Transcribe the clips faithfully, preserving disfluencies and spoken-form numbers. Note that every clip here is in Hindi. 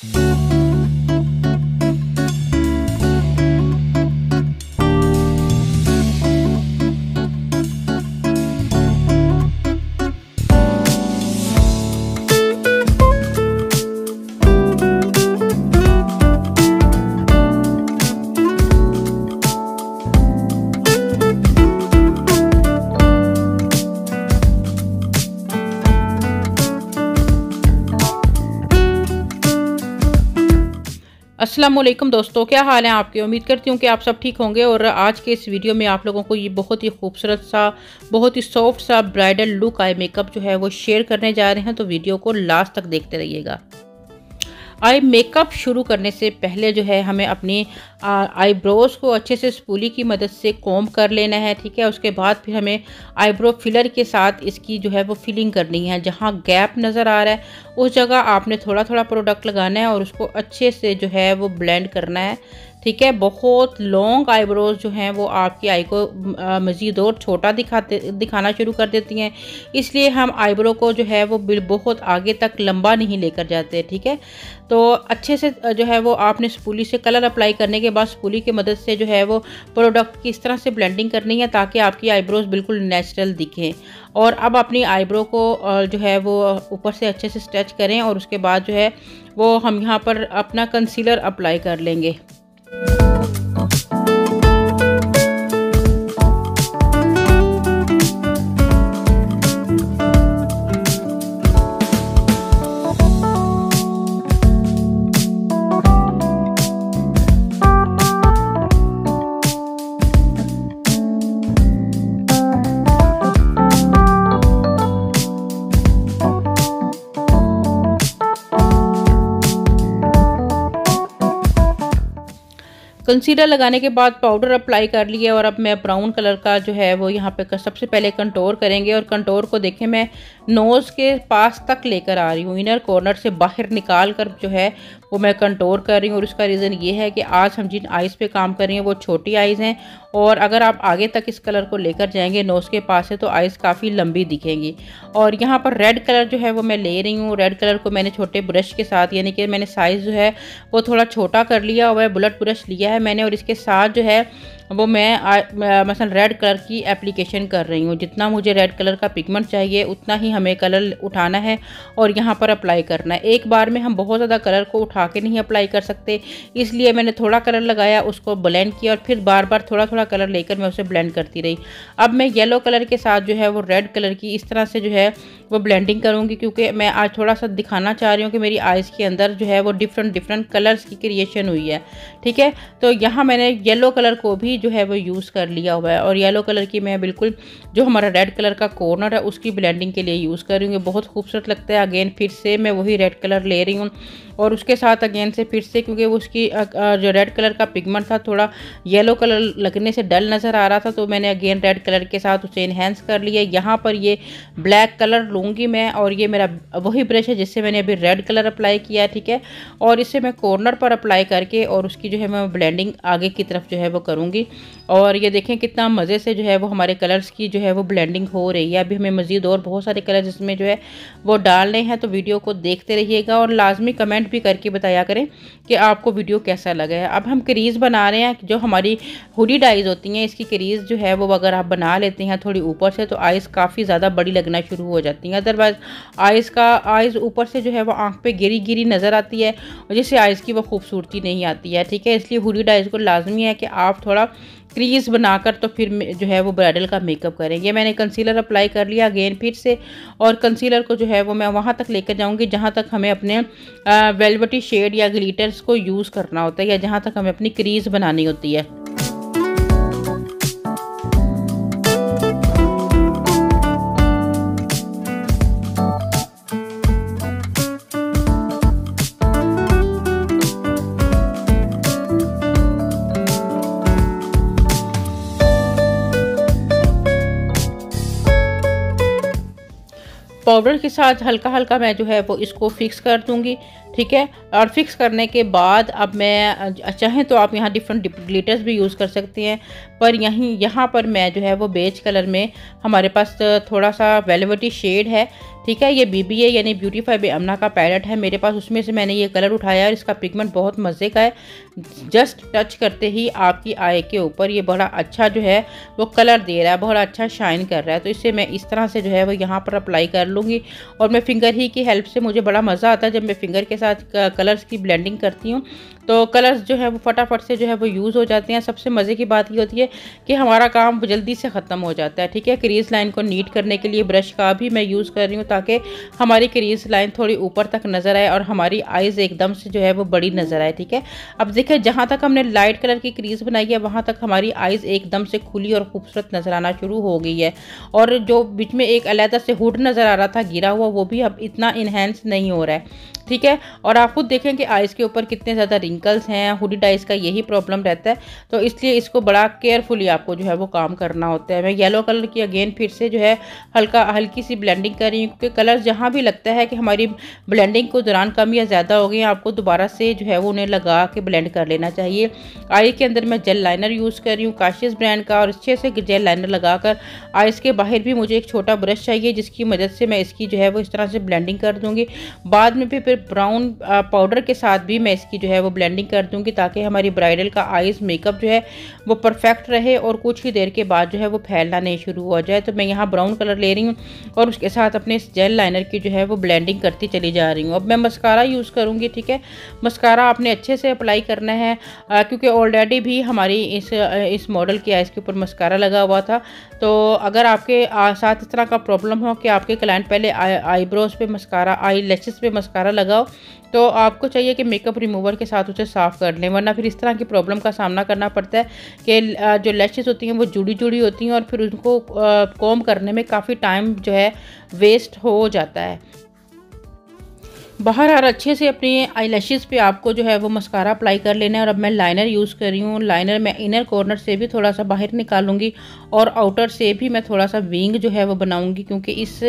अस्सलामुअलैकुम दोस्तों, क्या हाल है आपके। उम्मीद करती हूँ कि आप सब ठीक होंगे। और आज के इस वीडियो में आप लोगों को ये बहुत ही खूबसूरत सा, बहुत ही सॉफ्ट सा ब्राइडल लुक आई मेकअप जो है वो शेयर करने जा रहे हैं, तो वीडियो को लास्ट तक देखते रहिएगा। आई मेकअप शुरू करने से पहले जो है हमें अपनी आईब्रोज को अच्छे से स्पूली की मदद से कॉम्ब कर लेना है, ठीक है। उसके बाद फिर हमें आईब्रो फिलर के साथ इसकी जो है वो फिलिंग करनी है। जहाँ गैप नज़र आ रहा है उस जगह आपने थोड़ा थोड़ा प्रोडक्ट लगाना है और उसको अच्छे से जो है वो ब्लेंड करना है, ठीक है। बहुत लॉन्ग आईब्रोज जो हैं वो आपकी आई को मज़ीद और छोटा दिखाते दिखाना शुरू कर देती हैं, इसलिए हम आईब्रो को जो है वो बहुत आगे तक लंबा नहीं लेकर जाते, ठीक है। तो अच्छे से जो है वो आपने स्पूली से कलर अप्लाई करने के बाद स्पूली की मदद से जो है वो प्रोडक्ट की इस तरह से ब्लेंडिंग करनी है ताकि आपकी आईब्रोज बिल्कुल नेचुरल दिखें। और अब अपनी आईब्रो को जो है वो ऊपर से अच्छे से स्ट्रेच करें और उसके बाद जो है वो हम यहाँ पर अपना कंसीलर अप्लाई कर लेंगे। कंसीलर लगाने के बाद पाउडर अप्लाई कर लिया और अब मैं ब्राउन कलर का जो है वो यहाँ पे सबसे पहले कंटोर करेंगे। और कंटोर को देखें मैं नोज़ के पास तक लेकर आ रही हूँ, इनर कॉर्नर से बाहर निकाल कर जो है वो मैं कंटोर कर रही हूँ। और उसका रीज़न ये है कि आज हम जिन आइज़ पे काम कर रही हैं वो छोटी आइज़ हैं और अगर आप आगे तक इस कलर को लेकर जाएंगे नोज़ के पास से तो आइज़ काफ़ी लंबी दिखेंगी। और यहाँ पर रेड कलर जो है वो मैं ले रही हूँ। रेड कलर को मैंने छोटे ब्रश के साथ, यानी कि मैंने साइज़ जो है वो थोड़ा छोटा कर लिया और बुलेट ब्रश लिया है मैंने, और इसके साथ जो है वो मैं मसलन रेड कलर की एप्लीकेशन कर रही हूँ। जितना मुझे रेड कलर का पिगमेंट चाहिए उतना ही हमें कलर उठाना है और यहाँ पर अप्लाई करना है। एक बार में हम बहुत ज़्यादा कलर को उठा के नहीं अप्लाई कर सकते, इसलिए मैंने थोड़ा कलर लगाया, उसको ब्लेंड किया और फिर बार बार थोड़ा थोड़ा कलर लेकर मैं उसे ब्लेंड करती रही। अब मैं येलो कलर के साथ जो है वो रेड कलर की इस तरह से जो है वो ब्लेंडिंग करूँगी, क्योंकि मैं आज थोड़ा सा दिखाना चाह रही हूँ कि मेरी आइज़ के अंदर जो है वो डिफरेंट डिफरेंट कलर्स की क्रिएशन हुई है, ठीक है। तो यहाँ मैंने येलो कलर को भी जो है वो यूज़ कर लिया हुआ है और येलो कलर की मैं बिल्कुल जो हमारा रेड कलर का कॉर्नर है उसकी ब्लेंडिंग के लिए यूज़ कर रही हूँ। बहुत खूबसूरत लगता है। अगेन फिर से मैं वही रेड कलर ले रही हूँ और उसके साथ अगेन से फिर से, क्योंकि उसकी जो रेड कलर का पिगमेंट था थोड़ा येलो कलर लगने से डल नज़र आ रहा था, तो मैंने अगेन रेड कलर के साथ उसे इन्हेंस कर लिया। यहाँ पर ये ब्लैक कलर लूँगी मैं और ये मेरा वही ब्रश है जिससे मैंने अभी रेड कलर अप्लाई किया, ठीक है। और इसे मैं कॉर्नर पर अप्लाई करके और उसकी जो है मैं ब्लेंडिंग आगे की तरफ जो है वो करूँगी। और ये देखें कितना मज़े से जो है वो हमारे कलर्स की जो है वो ब्लेंडिंग हो रही है। अभी हमें मज़ीद और बहुत सारे कलर्स इसमें जो है वो डालने हैं, तो वीडियो को देखते रहिएगा और लाजमी कमेंट भी करके बताया करें कि आपको वीडियो कैसा लगा है। अब हम क्रीज़ बना रहे हैं। जो हमारी हुडी डाइज होती हैं इसकी क्रीज़ जो है वो अगर आप बना लेते हैं थोड़ी ऊपर से तो आइज़ काफ़ी ज़्यादा बड़ी लगना शुरू हो जाती हैं। अदरवाइज़ आइज़ का आइज़ ऊपर से जो है वो आँख पे गिरी गिरी नज़र आती है और जिससे आइज़ की वो खूबसूरती नहीं आती है, ठीक है। इसलिए हुडी डाइज को लाजमी है कि आप थोड़ा क्रीज़ बनाकर तो फिर जो है वो ब्राइडल का मेकअप करेंगे। मैंने कंसीलर अप्लाई कर लिया अगेन फिर से, और कंसीलर को जो है वो मैं वहाँ तक लेकर जाऊँगी जहाँ तक हमें अपने वेलवेटी शेड या ग्लिटर्स को यूज़ करना होता है या जहाँ तक हमें अपनी क्रीज़ बनानी होती है। पाउडर के साथ हल्का हल्का मैं जो है वो इसको फिक्स कर दूंगी, ठीक है। और फिक्स करने के बाद अब मैं चाहें तो आप यहाँ डिफरेंट ग्लिटर्स भी यूज़ कर सकते हैं, पर यहीं यहाँ पर मैं जो है वो बेज कलर में हमारे पास थोड़ा सा वेलवेटी शेड है, ठीक है। ये बीबी है यानी ब्यूटीफाई बाय अमना का पैलेट है मेरे पास, उसमें से मैंने ये कलर उठाया और इसका पिगमेंट बहुत मज़े का है। जस्ट टच करते ही आपकी आई के ऊपर ये बड़ा अच्छा जो है वो कलर दे रहा है, बहुत अच्छा शाइन कर रहा है। तो इससे मैं इस तरह से जो है वो यहाँ पर अप्लाई कर लूँगी और मैं फिंगर ही की हेल्प से, मुझे बड़ा मज़ा आता है जब मैं फिंगर के साथ कलर्स की ब्लेंडिंग करती हूँ तो कलर्स जो है वो फटाफट से जो है वो यूज़ हो जाते हैं। सबसे मज़े की बात ये होती है कि हमारा काम जल्दी से ख़त्म हो जाता है। ठीक है। क्रीज लाइन को नीट करने के लिए ब्रश का भी मैं यूज़ कर रही हूँ ताकि हमारी क्रीज लाइन थोड़ी ऊपर तक नज़र आए और हमारी आइज़ एकदम से जो है वो बड़ी नज़र आए। ठीक है। अब देखिए जहाँ तक हमने लाइट कलर की क्रीज बनाई है वहाँ तक हमारी आइज़ एकदम से खुली और खूबसूरत नज़र आना शुरू हो गई है और जो बीच में एक अलहदा से हुड नज़र आ रहा था गिरा हुआ, वो भी अब इतना इन्हेंस नहीं हो रहा है। ठीक है। और आप खुद देखें कि आइज़ के ऊपर कितने ज़्यादा रिंकल्स हैं, हुडीड आइज़ का यही प्रॉब्लम रहता है, तो इसलिए इसको बड़ा केयरफुली आपको जो है वो काम करना होता है। मैं येलो कलर की अगेन फिर से जो है हल्का हल्की सी ब्लेंडिंग कर रही हूँ क्योंकि कलर जहाँ भी लगता है कि हमारी ब्लेंडिंग को दौरान कम या ज़्यादा हो गई, आपको दोबारा से जो है वो उन्हें लगा के ब्लेंड कर लेना चाहिए। आई के अंदर मैं जेल लाइनर यूज़ कर रही हूँ काशिश ब्रांड का और अच्छे से जेल लाइनर लगाकर आइज़ के बाहर भी मुझे एक छोटा ब्रश चाहिए जिसकी मदद से मैं इसकी जो है वो इस तरह से ब्लेंडिंग कर दूँगी। बाद में भी फिर ब्राउन पाउडर के साथ भी मैं इसकी जो है वो ब्लेंडिंग कर दूंगी ताकि हमारी ब्राइडल का आइज़ मेकअप जो है वो परफेक्ट रहे और कुछ ही देर के बाद जो है वो फैलना नहीं शुरू हो जाए। तो मैं यहाँ ब्राउन कलर ले रही हूँ और उसके साथ अपने जेल लाइनर की जो है वो ब्लेंडिंग करती चली जा रही हूँ। अब मैं मस्कारा यूज़ करूँगी। ठीक है। मस्कारा आपने अच्छे से अप्लाई करना है आ, क्योंकि ऑलरेडी भी हमारी इस इस मॉडल की आइज़ के ऊपर मस्कारा लगा हुआ था। तो अगर आपके साथ इस तरह का प्रॉब्लम हो कि आपके क्लाइंट पहले आईब्रोज पे मस्कारा, आई लैशेस पे मस्कारा लगाओ, तो आपको चाहिए कि मेकअप रिमूवर के साथ उसे साफ़ कर लें, वरना फिर इस तरह की प्रॉब्लम का सामना करना पड़ता है कि जो लैशेस होती हैं वो जुड़ी जुड़ी होती हैं और फिर उनको कॉम्ब करने में काफ़ी टाइम जो है वेस्ट हो जाता है। बाहर और अच्छे से अपनी आई लैशेज़ पे आपको जो है वो मस्कारा अप्लाई कर लेना है। और अब मैं लाइनर यूज़ कर रही हूँ। लाइनर मैं इनर कॉर्नर से भी थोड़ा सा बाहर निकालूंगी और आउटर से भी मैं थोड़ा सा विंग जो है वो बनाऊंगी क्योंकि इस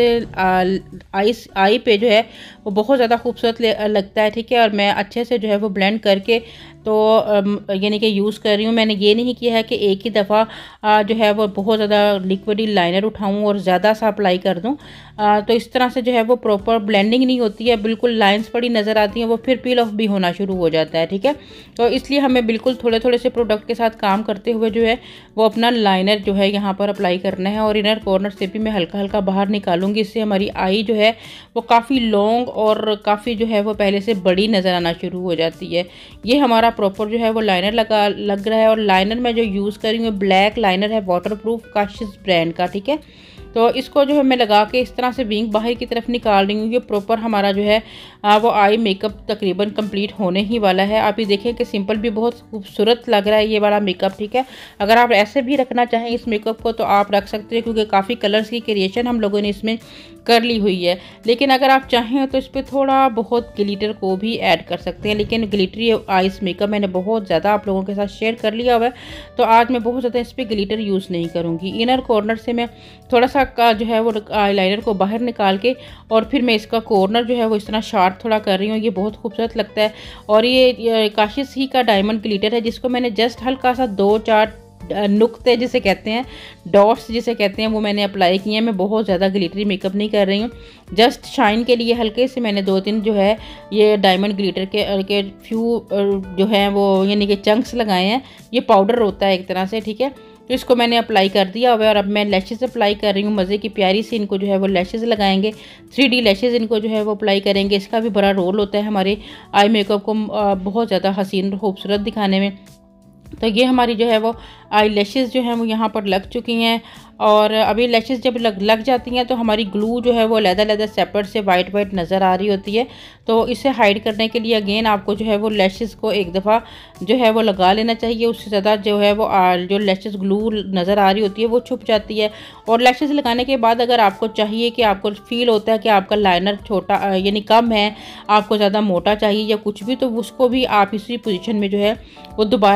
आई आई पे जो है वो बहुत ज़्यादा खूबसूरत लगता है। ठीक है। और मैं अच्छे से जो है वो ब्लेंड करके तो यानी कि यूज़ कर रही हूँ। मैंने ये नहीं किया है कि एक ही दफ़ा जो है वो बहुत ज़्यादा लिक्विड लाइनर उठाऊँ और ज़्यादा सा अप्लाई कर दूँ, तो इस तरह से जो है वो प्रॉपर ब्लेंडिंग नहीं होती है, बिल्कुल लाइंस पड़ी नज़र आती हैं, वो फिर पील ऑफ भी होना शुरू हो जाता है। ठीक है। तो इसलिए हमें बिल्कुल थोड़े थोड़े से प्रोडक्ट के साथ काम करते हुए जो है वो अपना लाइनर जो है यहाँ पर अप्लाई करना है। और इनर कॉर्नर से भी मैं हल्का हल्का बाहर निकालूंगी, इससे हमारी आई जो है वो काफ़ी लॉन्ग और काफ़ी जो है वो पहले से बड़ी नज़र आना शुरू हो जाती है। ये हमारा प्रॉपर जो है वो लाइनर लगा लग रहा है। और लाइनर मैं जो यूज़ कर रही हूँ ब्लैक लाइनर है, वाटरप्रूफ काशिश ब्रांड का। ठीक है। तो इसको जो है मैं लगा के इस तरह से विंग बाहर की तरफ निकाल रही हूँ। ये प्रॉपर हमारा जो है वो आई मेकअप तकरीबन कंप्लीट होने ही वाला है। आप ये देखें कि सिंपल भी बहुत खूबसूरत लग रहा है ये वाला मेकअप। ठीक है। अगर आप ऐसे भी रखना चाहें इस मेकअप को तो आप रख सकते हैं क्योंकि काफ़ी कलर्स की क्रिएशन हम लोगों ने इसमें कर ली हुई है। लेकिन अगर आप चाहें तो इस पर थोड़ा बहुत ग्लिटर को भी ऐड कर सकते हैं, लेकिन ग्लिटरी आइस मेकअप मैंने बहुत ज़्यादा आप लोगों के साथ शेयर कर लिया हुआ है तो आज मैं बहुत ज़्यादा इस पर ग्लिटर यूज़ नहीं करूँगी। इनर कॉर्नर से मैं थोड़ा सा का जो है वो आईलाइनर को बाहर निकाल के और फिर मैं इसका कॉर्नर जो है वो इस तरह शार्प थोड़ा कर रही हूँ। ये बहुत खूबसूरत लगता है। और ये, ये काशिश ही का डायमंड ग्लिटर है जिसको मैंने जस्ट हल्का सा दो चार नुक्ते जिसे कहते हैं, डॉट्स जिसे कहते हैं, वो मैंने अप्लाई किए हैं। मैं बहुत ज़्यादा ग्लिटरी मेकअप नहीं कर रही हूँ, जस्ट शाइन के लिए हल्के से मैंने दो तीन जो है ये डायमंड ग्लिटर के, के फ्यू जो है वो यानी कि चंक्स लगाए हैं। ये पाउडर होता है एक तरह से। ठीक है। तो इसको मैंने अप्लाई कर दिया हुआ है और अब मैं लैशेज़ अप्लाई कर रही हूँ। मज़े की प्यारी सी इनको जो है वो लैशेज़ लगाएंगे, थ्री डी लैशेज़ इनको जो है वो अप्लाई करेंगे। इसका भी बड़ा रोल होता है हमारे आई मेकअप को बहुत ज़्यादा हसीन खूबसूरत दिखाने में। तो ये हमारी जो है वो आई लैशेज़ जो हैं वो यहाँ पर लग चुकी हैं। और अभी लैशेज़ जब लग लग जाती हैं तो हमारी ग्लू जो है वो लहदा लहदा सेपरेट से वाइट वाइट नज़र आ रही होती है। तो इसे हाइड करने के लिए अगेन आपको जो है वो लैशेज़ को एक दफ़ा जो है वो लगा लेना चाहिए। उससे ज़्यादा जो है वो जो लैशेज़ ग्लू नज़र आ रही होती है वो छुप जाती है। और लैशेज़ लगाने के बाद अगर आपको चाहिए कि आपको फील होता है कि आपका लाइनर छोटा यानी कम है, आपको ज़्यादा मोटा चाहिए या कुछ भी, तो उसको भी आप इसी पोजीशन में जो है वो दोबारा से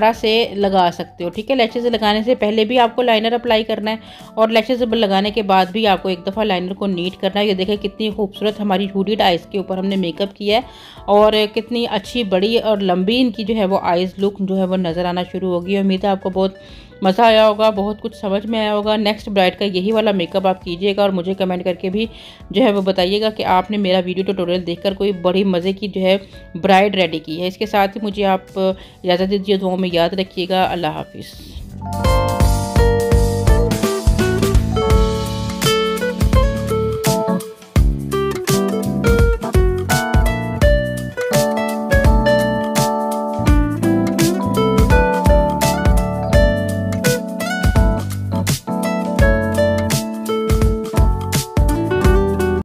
लगा सकते हो। ठीक है, लैशेज़ लगाने से पहले भी आपको लाइनर अप्लाई करना है और लैशेज़ लगाने के बाद भी आपको एक दफ़ा लाइनर को नीट करना है। ये देखें कितनी खूबसूरत हमारी हुडीड आइज़ के ऊपर हमने मेकअप किया है और कितनी अच्छी बड़ी और लंबी इनकी जो है वो आइज़ लुक जो है वो नज़र आना शुरू होगी। उम्मीद है आपको बहुत मज़ा आया होगा, बहुत कुछ समझ में आया होगा। नेक्स्ट ब्राइड का यही वाला मेकअप आप कीजिएगा और मुझे कमेंट करके भी जो है वो बताइएगा कि आपने मेरा वीडियो ट्यूटोरियल देखकर कोई बड़ी मज़े की जो है ब्राइड रेडी की है। इसके साथ ही मुझे आप इजाज़त दीजिए, दुआओं में याद रखिएगा। अल्लाह हाफिज़।